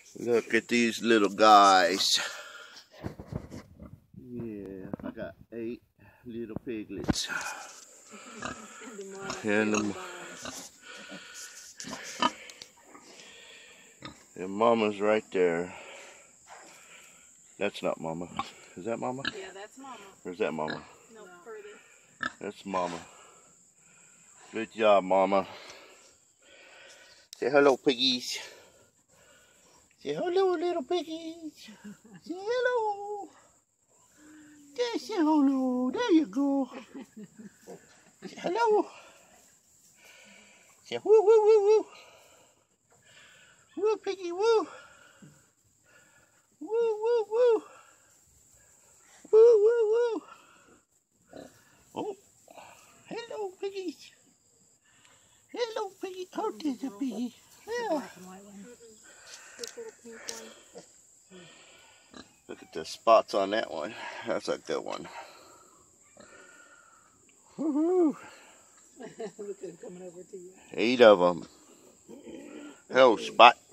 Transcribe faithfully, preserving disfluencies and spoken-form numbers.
Look at these little guys. Yeah, I got eight little piglets. And the, and mama's right there. That's not mama. Is that mama? Yeah, that's mama. Or is that mama? No, no. Further. That's mama. Good job, mama. Say hello, piggies. Say hello, little piggies. Say hello. There, say hello. There you go. Say hello. Say woo, woo, woo, woo. Woo, piggy, woo. Woo, woo, woo. Woo, woo, woo. Oh, hello, piggies. Hello, piggy. Oh, there's a piggy. Yeah. Look at the spots on that one. That's a good one. Woohoo! Look at him coming over to you. Eight of them. Hello, Spot.